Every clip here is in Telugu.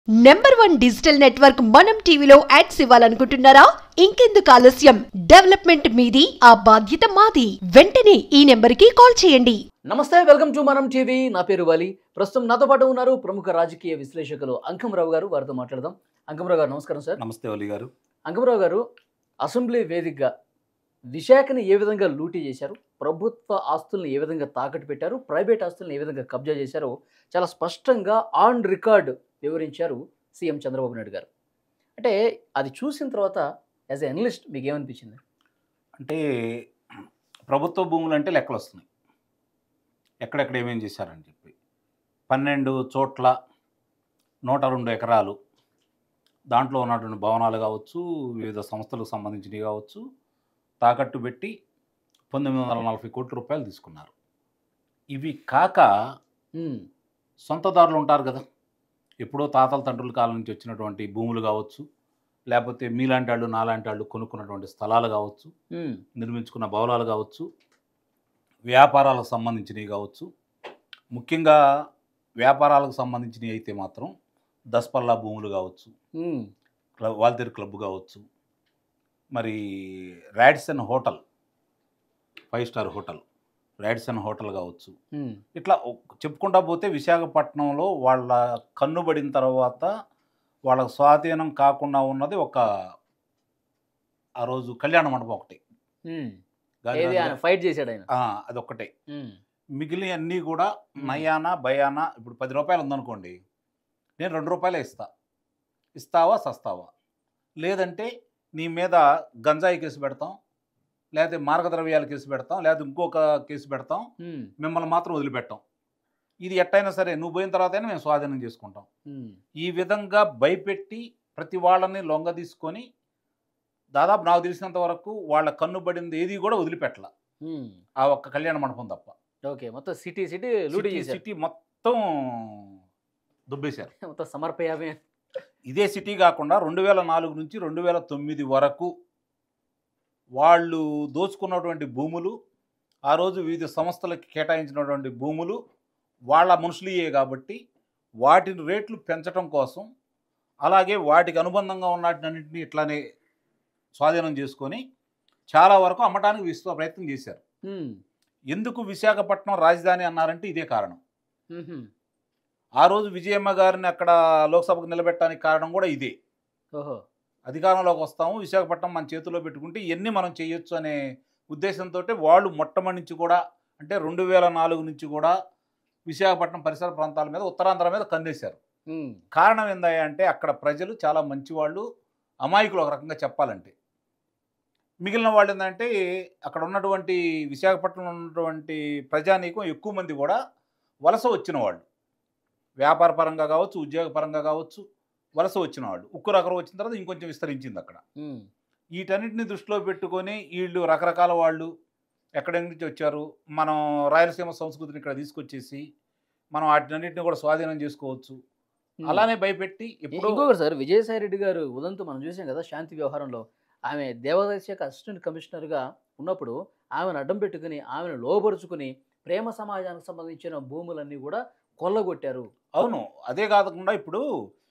నెంబర్ 1 డిజిటల్ నెట్వర్క్ మనం టీవీలో యాడ్స్ ఇవ్వాలనుకుంటున్నారా? ఇంకెందుకు ఆలస్యం? డెవలప్మెంట్ మీది, ఆ బాధ్యత మాది. వెంటనే ఈ నెంబర్కి కాల్ చేయండి. నమస్తే, వెల్కమ్ టు మనం టీవీ. నా పేరు వాలి. ప్రస్తుతం నాతో పాటు ఉన్నారు ప్రముఖ రాజకీయ విశ్లేషకులు అంకమరావు గారు. వారితో మాట్లాడదాం. అంకమరావు గారు నమస్కారం సార్. నమస్తే వాలి గారు. అంకమరావు గారు, అసెంబ్లీ వేదికగా విశాఖని ఏ విధంగా లూటీ చేశారు, ప్రభుత్వ ఆస్తుల్ని ఏ విధంగా తాకట్టు పెట్టారు, ప్రైవేట్ ఆస్తుల్ని ఏ విధంగా కబ్జా చేశారో చాలా స్పష్టంగా ఆన్ రికార్డ్ వివరించారు సీఎం చంద్రబాబు నాయుడు గారు. అంటే అది చూసిన తర్వాత యాజ్ ఎ అనలిస్ట్ మీకు ఏమనిపించింది? అంటే ప్రభుత్వ భూములు అంటే లెక్కలు వస్తున్నాయి, ఎక్కడెక్కడ ఏమేమి చేశారని చెప్పి 12 చోట్ల 102 ఎకరాలు, దాంట్లో ఉన్నటువంటి భవనాలు కావచ్చు, వివిధ సంస్థలకు సంబంధించినవి కావచ్చు, తాకట్టు పెట్టి 940 కోట్ల రూపాయలు తీసుకున్నారు. ఇవి కాక సొంతదారులు ఉంటారు కదా, ఎప్పుడో తాతల తండ్రుల కాలం నుంచి వచ్చినటువంటి భూములు కావచ్చు, లేకపోతే మీలాంటి వాళ్ళు నాలాంటి వాళ్ళు కొనుక్కున్నటువంటి స్థలాలు కావచ్చు, నిర్మించుకున్న భవనాలు కావచ్చు, వ్యాపారాలకు సంబంధించినవి కావచ్చు. ముఖ్యంగా వ్యాపారాలకు సంబంధించినవి అయితే మాత్రం దస్పల్లా భూములు కావచ్చు, వాల్తేరు క్లబ్ కావచ్చు, మరి Radisson hotel, 5 star hotel Radisson hotel కావచ్చు. ఇట్లా చెప్పుకుంటా పోతే విశాఖపట్నంలో వాళ్ళ కన్నుబడిన తర్వాత వాళ్ళకు స్వాధీనం కాకుండా ఉన్నది ఒక ఆ రోజు కళ్యాణ మండపం ఒకటి, ఫైట్ చేశాడు ఆయన, అదొక్కటే. మిగిలిన అన్నీ కూడా నయానా భయానా. ఇప్పుడు 10 రూపాయలు ఉందనుకోండి, నేను 2 రూపాయలే ఇస్తావా సస్తావా, లేదంటే నీ మీద గంజాయి కేసు పెడతాం, లేకపోతే మార్గద్రవ్యాల కేసు పెడతాం, లేకపోతే ఇంకొక కేసు పెడతాం, మిమ్మల్ని మాత్రం వదిలిపెట్టాం. ఇది ఎట్టయినా సరే నువ్వు పోయిన తర్వాతైనా మేము స్వాధీనం చేసుకుంటాం. ఈ విధంగా భయపెట్టి ప్రతి వాళ్ళని లొంగ తీసుకొని దాదాపు నాకు తెలిసినంత వరకు వాళ్ళ కన్నుబడింది ఏది కూడా వదిలిపెట్టల, ఆ ఒక్క కళ్యాణ మండపం తప్ప. ఓకే, మొత్తం సిటీ మొత్తం దుబ్బేశారు, మొత్తం సమర్పయామే. ఇదే సిటీ కాకుండా 2004 నుంచి 2009 వరకు వాళ్ళు దోచుకున్నటువంటి భూములు, ఆ రోజు వివిధ సంస్థలకు కేటాయించినటువంటి భూములు వాళ్ళ మనుషులయే కాబట్టి వాటిని రేట్లు పెంచడం కోసం, అలాగే వాటికి అనుబంధంగా ఉన్నన్నింటినీ ఇట్లానే స్వాధీనం చేసుకొని చాలా వరకు అమ్మటానికి ప్రయత్నం చేశారు. ఎందుకు విశాఖపట్నం రాజధాని అన్నారంటే ఇదే కారణం. ఆ రోజు విజయమ్మ గారిని అక్కడ లోక్సభకు నిలబెట్టడానికి కారణం కూడా ఇదే. అధికారంలోకి వస్తాము, విశాఖపట్నం మన చేతిలో పెట్టుకుంటే ఇవన్నీ మనం చేయొచ్చు అనే ఉద్దేశంతో వాళ్ళు మొట్టమొదటి నుంచి కూడా, అంటే 2004 నుంచి కూడా విశాఖపట్నం పరిసర ప్రాంతాల మీద, ఉత్తరాంధ్ర మీద కన్నేశారు. కారణం ఏందయ్యా అంటే అక్కడ ప్రజలు చాలా మంచివాళ్ళు, అమాయకులు ఒక రకంగా చెప్పాలంటే. మిగిలిన వాళ్ళు ఏంటంటే అక్కడ ఉన్నటువంటి విశాఖపట్నంలో ఉన్నటువంటి ప్రజానీకం ఎక్కువ మంది కూడా వలస వచ్చిన వాళ్ళు, వ్యాపార పరంగా కావచ్చు, ఉద్యోగ పరంగా కావచ్చు, వలస వచ్చిన వాళ్ళు. ఉక్కు రకరం వచ్చిన తర్వాత ఇంకొంచెం విస్తరించింది అక్కడ. వీటన్నిటిని దృష్టిలో పెట్టుకొని వీళ్ళు రకరకాల వాళ్ళు ఎక్కడి నుంచి వచ్చారు, మనం రాయలసీమ సంస్కృతిని ఇక్కడ తీసుకొచ్చేసి మనం వాటినన్నింటినీ కూడా స్వాధీనం చేసుకోవచ్చు అలానే భయపెట్టి. ఇంకొకటి సార్, విజయసాయి రెడ్డి గారు ఉదంతం మనం చూసాం కదా, శాంతి వ్యవహారంలో ఆమె దేవాదాయ శాఖ అసిస్టెంట్ కమిషనర్గా ఉన్నప్పుడు ఆమెను అడ్డం పెట్టుకుని, ఆమెను లోబరుచుకుని ప్రేమ సమాజానికి సంబంధించిన భూములన్నీ కూడా కొల్లగొట్టారు. అవును, అదే కాకుండా ఇప్పుడు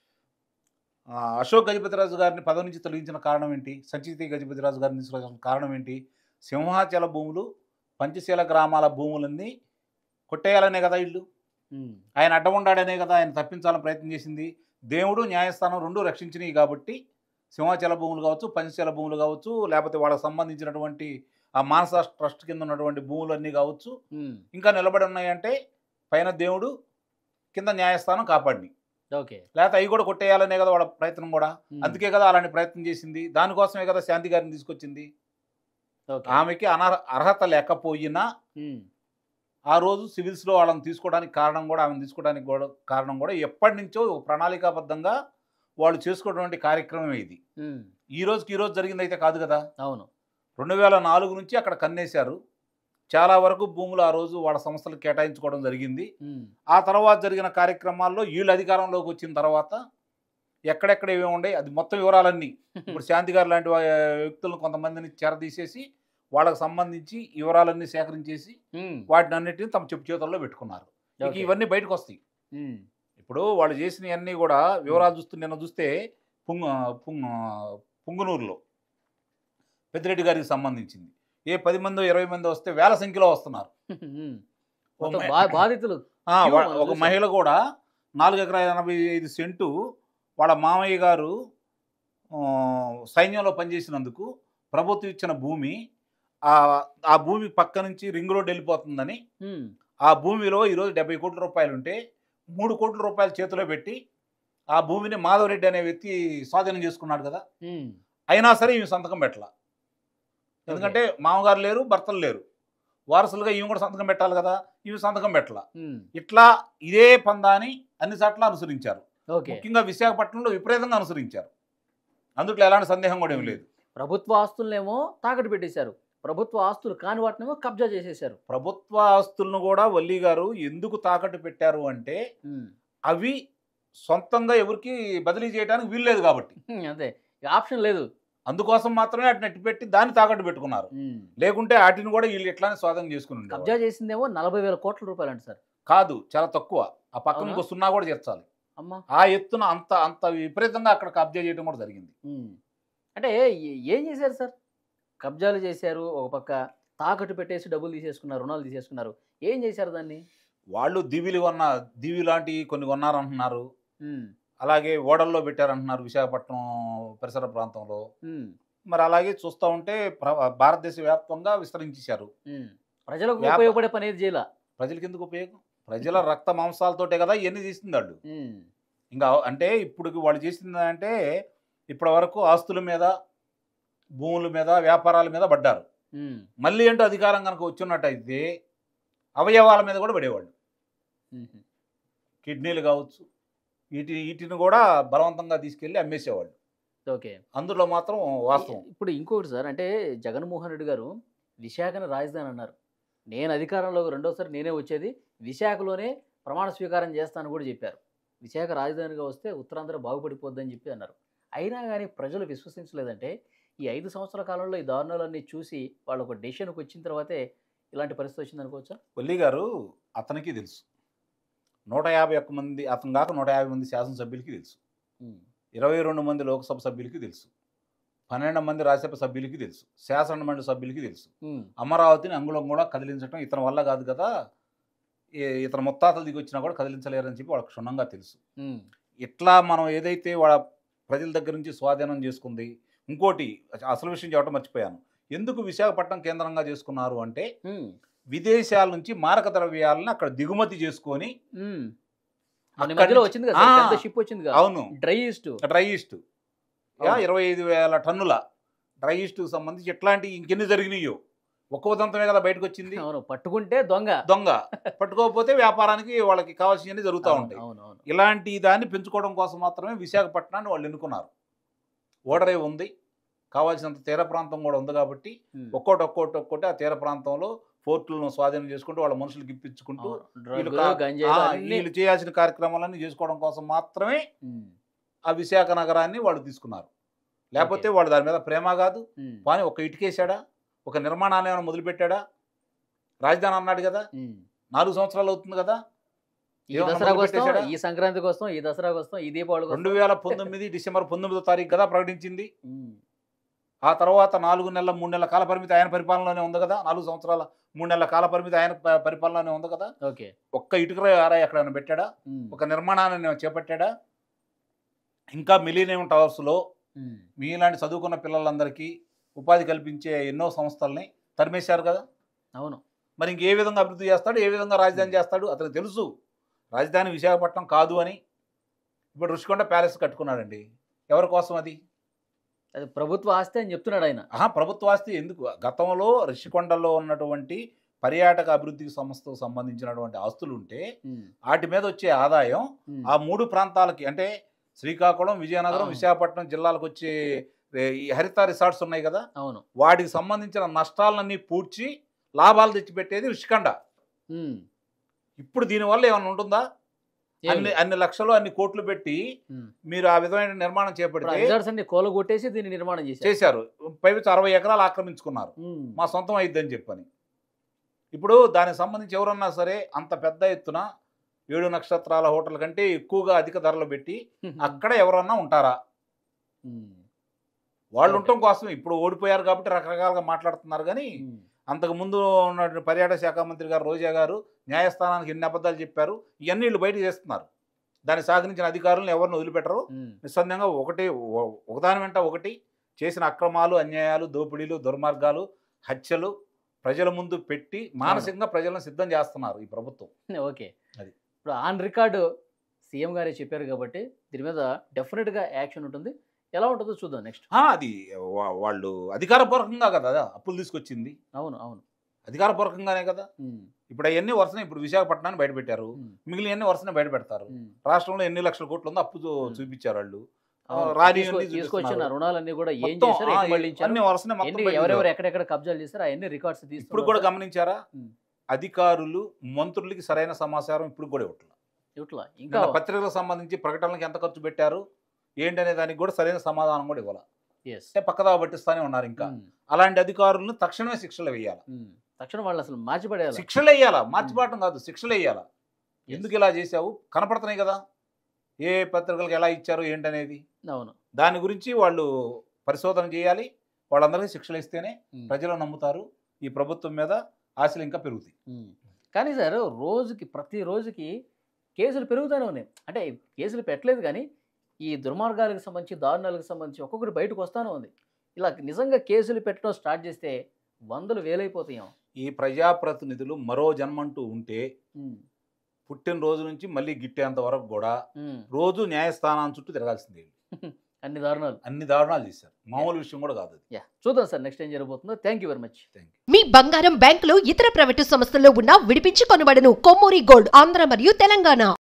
అశోక్ గజపతిరాజు గారిని పదవి నుంచి తొలగించిన కారణం ఏంటి, సంచితి గజపతిరాజు గారిని తీసుకొచ్చిన కారణం ఏంటి? సింహాచల భూములు, పంచశీల గ్రామాల భూములన్నీ కొట్టేయాలనే కదా ఇల్లు. ఆయన అడ్డం ఉండాడనే కదా ఆయన తప్పించాలని ప్రయత్నం చేసింది. దేవుడు న్యాయస్థానం రెండు రక్షించినవి కాబట్టి సింహాచల భూములు కావచ్చు, పంచశీల భూములు కావచ్చు, లేకపోతే వాళ్ళకి సంబంధించినటువంటి ఆ మానస ట్రస్ట్ కింద ఉన్నటువంటి భూములన్నీ కావచ్చు ఇంకా నిలబడి ఉన్నాయంటే పైన దేవుడు, కింద న్యాయస్థానం కాపాడిని. ఓకే, లేకపోతే అవి కూడా కొట్టేయాలనే కదా వాళ్ళ ప్రయత్నం కూడా. అందుకే కదా అలాంటి ప్రయత్నం చేసింది, దానికోసమే కదా శాంతి గారిని తీసుకొచ్చింది. ఆమెకి అర్హత లేకపోయినా ఆ రోజు సివిల్స్లో వాళ్ళని తీసుకోవడానికి కారణం కూడా, ఆమెను తీసుకోవడానికి కూడా కారణం కూడా ఎప్పటి నుంచో ప్రణాళికాబద్ధంగా వాళ్ళు చేసుకోవటువంటి కార్యక్రమం ఇది. ఈ రోజు జరిగింది అయితే కాదు కదా. అవును, 2004 నుంచి అక్కడ కన్నేశారు. చాలా వరకు భూములు ఆ రోజు వాళ్ళ సంస్థలకు కేటాయించుకోవడం జరిగింది. ఆ తర్వాత జరిగిన కార్యక్రమాల్లో వీళ్ళు అధికారంలోకి వచ్చిన తర్వాత ఎక్కడెక్కడ ఏమేమి ఉండే అది మొత్తం వివరాలన్నీ ఇప్పుడు శాంతి గారు లాంటి వ్యక్తులను కొంతమందిని చేరదీసేసి వాళ్ళకి సంబంధించి వివరాలన్నీ సేకరించేసి వాటిని అన్నిటిని తమ చెప్పు చేతుల్లో పెట్టుకున్నారు. ఇవన్నీ బయటకు వస్తాయి. ఇప్పుడు వాళ్ళు చేసినవన్నీ కూడా వివరాలు నిన్న చూస్తే పుంగ పుంగ పుంగనూరులో పెద్దిరెడ్డి గారికి సంబంధించింది ఏ 10 మందో 20 మందో వస్తే వేల సంఖ్యలో వస్తున్నారు. మొత్తం బాధితులు ఒక మహిళ కూడా 4 ఎకరాల 85 సెంటు వాళ్ళ మామయ్య గారు సైన్యంలో పనిచేసినందుకు ప్రభుత్వం ఇచ్చిన భూమి, ఆ భూమి పక్క నుంచి రింగ్ రోడ్ వెళ్ళిపోతుందని ఆ భూమిలో ఈరోజు 70 కోట్ల రూపాయలు ఉంటే 3 కోట్ల రూపాయలు చేతిలో పెట్టి ఆ భూమిని మాధవరెడ్డి అనే వ్యక్తి స్వాధీనం చేసుకున్నాడు కదా. అయినా సరే ఈమె సంతకం పెట్టాల. ఎందుకంటే మామగారు లేరు, భర్తలు లేరు, వారసులుగా ఈమె కూడా సంతకం పెట్టాలి కదా. ఈమె సంతకం పెట్టాల. ఇట్లా ఇదే పందాని అన్ని చోట్ల అనుసరించారు. ముఖ్యంగా విశాఖపట్నంలో విపరీతంగా అనుసరించారు. అందుట్లో ఎలాంటి సందేహం కూడా ఏమి లేదు. ప్రభుత్వ ఆస్తులనేమో తాకట్టు పెట్టేశారు, ప్రభుత్వ ఆస్తులు కాని వాటినేమో కబ్జా చేసేశారు. ప్రభుత్వ ఆస్తులను కూడా వల్లి గారు ఎందుకు తాకట్టు పెట్టారు అంటే అవి సొంతంగా ఎవరికి బదిలీ చేయడానికి వీల్లేదు కాబట్టి. అదే ఆప్షన్ లేదు. అందుకోసం మాత్రమే వాటిని అట్టి పెట్టి దాన్ని తాకట్టు పెట్టుకున్నారు. లేకుంటే వాటిని కూడా వీళ్ళు ఎట్లానే స్వాధీనం చేసుకుని కబ్జా చేసిందేమో 40,000 కోట్ల రూపాయలు అంట సార్. కాదు, చాలా తక్కువ. ఆ పక్కన ఇంకో సున్నా కూడా చేర్చాలి. ఆ ఎత్తున అంత అంత విపరీతంగా అక్కడ కబ్జా చేయడం కూడా జరిగింది. అంటే ఏం చేశారు సార్? కబ్జాలు చేశారు, ఒక పక్క తాకట్టు పెట్టేసి డబ్బులు తీసేసుకున్నారు, రుణాలు తీసేసుకున్నారు. ఏం చేశారు దాన్ని? వాళ్ళు దివి లాంటి కొన్ని కొన్నారంటున్నారు. అలాగే ఓడల్లో పెట్టారంటున్నారు విశాఖపట్నం పరిసర ప్రాంతంలో. మరి అలాగే చూస్తూ ఉంటే భారతదేశ వ్యాప్తంగా విస్తరించేశారు. ప్రజలకు ఉపయోగపడే పని ఏది చేయాల? ప్రజలకి ఎందుకు ఉపయోగం? ప్రజల రక్త మాంసాలతోటే కదా ఇవన్నీ చేసింది వాళ్ళు. ఇంకా అంటే ఇప్పుడు వాళ్ళు చేసింది అంటే ఇప్పటి వరకు ఆస్తుల మీద, భూముల మీద, వ్యాపారాల మీద పడ్డారు. మళ్ళీ ఏంటో అధికారం కనుక వచ్చినట్టయితే అవయవాల మీద కూడా పడేవాళ్ళు. కిడ్నీలు కావచ్చు, వీటిని కూడా బలవంతంగా తీసుకెళ్ళి అమ్మేసేవాళ్ళు. ఓకే, అందులో మాత్రం వాస్తవం. ఇప్పుడు ఇంకొకటి సార్, అంటే జగన్మోహన్ రెడ్డి గారు విశాఖను రాజధాని అన్నారు. నేను అధికారంలో రెండోసారి నేనే వచ్చేది, విశాఖలోనే ప్రమాణ స్వీకారం చేస్తాను కూడా చెప్పారు. విశాఖ రాజధానిగా వస్తే ఉత్తరాంధ్ర బాగుపడిపోద్దని చెప్పి అన్నారు. అయినా కానీ ప్రజలు విశ్వసించలేదంటే ఈ 5 సంవత్సరాల కాలంలో ఈ దారుణాలన్నీ చూసి వాళ్ళు ఒక డెసిషన్కి వచ్చిన తర్వాతే ఇలాంటి పరిస్థితి వచ్చింది అనుకోవచ్చా? వల్లి గారు అతనికి తెలుసు, 151 మంది, అతను కాక 150 మంది శాసనసభ్యులకి తెలుసు, 22 మంది లోక్సభ సభ్యులకి తెలుసు, 12 మంది రాజ్యసభ సభ్యులకి తెలుసు, శాసన మండలి సభ్యులకి తెలుసు. అమరావతిని అంగుళం కూడా కదిలించడం ఇతని వల్ల కాదు కదా, ఇతను ముత్తాతలు దిగి వచ్చినా కూడా కదిలించలేరని చెప్పి వాళ్ళకి క్షుణ్ణంగా తెలుసు. ఇట్లా మనం ఏదైతే వాళ్ళ ప్రజల దగ్గర నుంచి స్వాధీనం చేసుకుంది. ఇంకోటి అసలు విషయం చెప్పడం మర్చిపోయాను, ఎందుకు విశాఖపట్నం కేంద్రంగా చేసుకున్నారు అంటే విదేశాల నుంచి మారక ద్రవ్యాలను అక్కడ దిగుమతి చేసుకొని వచ్చింది కదా షిప్ వచ్చింది. అవును, డ్రై ఈస్ట్ 25,000 టన్నుల డ్రై ఈస్ట్ సంబంధించి ఎట్లాంటి ఇంకెన్ని జరిగినాయో ఒక్క ఉదంతమే కదా బయటకు వచ్చింది. పట్టుకుంటే దొంగ పట్టుకోకపోతే వ్యాపారానికి వాళ్ళకి కావాల్సినవి జరుగుతూ ఉంటాయి. ఇలాంటి దాన్ని పెంచుకోవడం కోసం మాత్రమే విశాఖపట్నాన్ని వాళ్ళు ఎన్నుకున్నారు. ఓడరే ఉంది, కావాల్సినంత తీర ప్రాంతం కూడా ఉంది కాబట్టి ఒక్కోటి ఆ తీర ప్రాంతంలో పోర్టులను స్వాధీనం చేసుకుంటూ వాళ్ళ మనుషులకు ఇప్పించుకుంటూ వీళ్ళు చేయాల్సిన కార్యక్రమాలన్నీ చేసుకోవడం కోసం మాత్రమే ఆ విశాఖ నగరాన్ని వాళ్ళు తీసుకున్నారు. లేకపోతే వాళ్ళు దాని మీద ప్రేమ కాదు. కానీ ఒక ఇటుకేసాడా, ఒక నిర్మాణాన్ని ఏమైనా మొదలుపెట్టాడా? రాజధాని అన్నాడు కదా, 4 సంవత్సరాలు అవుతుంది కదా. ఈ సంక్రాంతి కోసం, ఈ దసరా కోసం, ఈ దీపావళి 2019 డిసెంబర్ 19వ తారీఖు కదా ప్రకటించింది. ఆ తర్వాత 4 నెలల 3 నెలల కాల పరిమితి ఆయన పరిపాలనలోనే ఉంది కదా. 4 సంవత్సరాల 3 నెలల కాల పరిమితి ఆయన పరిపాలనలోనే ఉంది కదా. ఒక్క ఇటుక ఆరాయి ఎక్కడైనా పెట్టాడా? ఒక నిర్మాణాన్ని చేపట్టాడా? ఇంకా మిలీనియం టవర్స్లో మీలాంటి చదువుకున్న పిల్లలందరికీ ఉపాధి కల్పించే ఎన్నో సంస్థల్ని తరిమేశారు కదా. అవును, మరి ఇంకే విధంగా అభివృద్ధి చేస్తాడు, ఏ విధంగా రాజధాని చేస్తాడు? అతనికి తెలుసు రాజధాని విశాఖపట్నం కాదు అని. ఇప్పుడు రుషికొండ ప్యాలెస్ కట్టుకున్నాడండి, ఎవరి కోసం? అది ప్రభుత్వ ఆస్తి అని చెప్తున్నాడు ఆయన. ప్రభుత్వ ఆస్తి ఎందుకు? గతంలో రుషికొండలో ఉన్నటువంటి పర్యాటక అభివృద్ధికి సంస్థకు సంబంధించినటువంటి ఆస్తులు ఉంటే వాటి మీద వచ్చే ఆదాయం ఆ 3 ప్రాంతాలకి, అంటే శ్రీకాకుళం, విజయనగరం, విశాఖపట్నం జిల్లాలకు వచ్చే ఈ హరిత రిసార్ట్స్ ఉన్నాయి కదా, అవును, వాటికి సంబంధించిన నష్టాలన్నీ పూడ్చి లాభాలు తెచ్చిపెట్టేది రుషికొండ. ఇప్పుడు దీనివల్ల ఏమైనా ఉంటుందా? అన్ని లక్షలు, అన్ని కోట్లు పెట్టి మీరు ఆ విధమైన నిర్మాణం చేపడితే కోలగొట్టేసి దీన్ని నిర్మాణం చేశారు. పైపు 60 ఎకరాలు ఆక్రమించుకున్నారు, మా సొంతం అయిద్దని చెప్పని. ఇప్పుడు దానికి సంబంధించి ఎవరన్నా సరే అంత పెద్ద ఎత్తున 7 నక్షత్రాల హోటల్ కంటే ఎక్కువగా అధిక ధరలు పెట్టి అక్కడ ఎవరన్నా ఉంటారా? వాళ్ళు ఉండటం కోసం ఇప్పుడు ఓడిపోయారు కాబట్టి రకరకాలుగా మాట్లాడుతున్నారు. కానీ అంతకుముందు ఉన్న పర్యాటక శాఖ మంత్రి గారు రోజా గారు న్యాయస్థానానికి ఎన్ని అబద్ధాలు చెప్పారు, ఇవన్నీ వీళ్ళు బయట చేస్తున్నారు. దాన్ని సాగరించిన అధికారులను ఎవరిని వదిలిపెట్టరు. నిస్సందేహంగా ఒకదాని వెంట ఒకటి చేసిన అక్రమాలు, అన్యాయాలు, దోపిడీలు, దుర్మార్గాలు, హత్యలు ప్రజల ముందు పెట్టి మానసికంగా ప్రజలను సిద్ధం చేస్తున్నారు ఈ ప్రభుత్వం. ఓకే, అది ఇప్పుడు ఆన్ రికార్డు సీఎం గారే చెప్పారు కాబట్టి దీని మీద డెఫినెట్గా యాక్షన్ ఉంటుంది. ఎలా ఉంటుందో చూద్దాం నెక్స్ట్. అది వాళ్ళు అధికారపూర్వకంగా కదా అప్పులు తీసుకొచ్చింది. అవును అవును, అధికారపూర్వకంగానే కదా. ఇప్పుడు అవన్నీ వరుసనే ఇప్పుడు విశాఖపట్నాన్ని బయటపెట్టారు, మిగిలిన వరుసనే బయట పెడతారు. రాష్ట్రంలో ఎన్ని లక్షల కోట్లు ఉందో అప్పు చూపించారు వాళ్ళు. తీసుకొచ్చిన రుణాలన్నీ కూడా ఏం చేశారు, ఎవరెవరు ఎక్కడెక్కడ కబ్జాలు చేశారు అవన్నీ రికార్డ్స్ తీసుకు. ఇప్పుడు కూడా గమనించారా, అధికారులు మంత్రులకి సరైన సమాచారం ఇప్పుడు కూడా ఇట్లా ఇంకా పత్రికలకు సంబంధించి ప్రకటనలకు ఎంత ఖర్చు పెట్టారు ఏంటనే దానికి కూడా సరైన సమాధానం కూడా ఇవ్వాలి. అంటే పక్కదా పట్టిస్తానే ఉన్నారు. ఇంకా అలాంటి అధికారులను తక్షణమే శిక్షలు వేయాలి. తక్షణం వాళ్ళు అసలు మార్చిపడేయాలి. శిక్షలు వేయాలా, మార్చిపడటం కాదు, శిక్షలు వేయాలా. ఎందుకు ఇలా చేసావు కనపడుతున్నాయి కదా, ఏ పత్రికలకు ఎలా ఇచ్చారు ఏంటనేది. అవును, దాని గురించి వాళ్ళు పరిశోధన చేయాలి. వాళ్ళందరికీ శిక్షలు ఇస్తేనే ప్రజలు నమ్ముతారు. ఈ ప్రభుత్వం మీద ఆశలు ఇంకా పెరుగుతాయి. కానీ సార్ రోజుకి ప్రతి రోజుకి కేసులు పెరుగుతూనే ఉన్నాయి. అంటే కేసులు పెట్టలేదు కానీ ఈ దుర్మార్గాలకు సంబంధించి, దారుణాలకు సంబంధించి ఒక్కొక్కటి బయటకు వస్తూనే ఉంది. ఇలా నిజంగా కేసులు పెట్టడం స్టార్ట్ చేస్తే వందలు వేలైపోతాయి. ఈ ప్రజాప్రతినిధులు మరో జన్మంటూ ఉంటే పుట్టినరోజు నుంచి మళ్ళీ గిట్టేంత వరకు కూడా రోజు న్యాయస్థానం చుట్టూ తిరగాల్సిందే. అన్ని దారుణాలు చేశారు. మామూలు విషయం కూడా కాదు. చూద్దాం సార్ నెక్స్ట్ ఏం జరగబోతుందో. Thank you very much. మీ బంగారం బ్యాంకులో ఇతర ప్రైవేటు సంస్థల్లో ఉన్న విడిపించి కొనబడను. కొమ్మూరి గోల్డ్, ఆంధ్ర మరియు తెలంగాణ.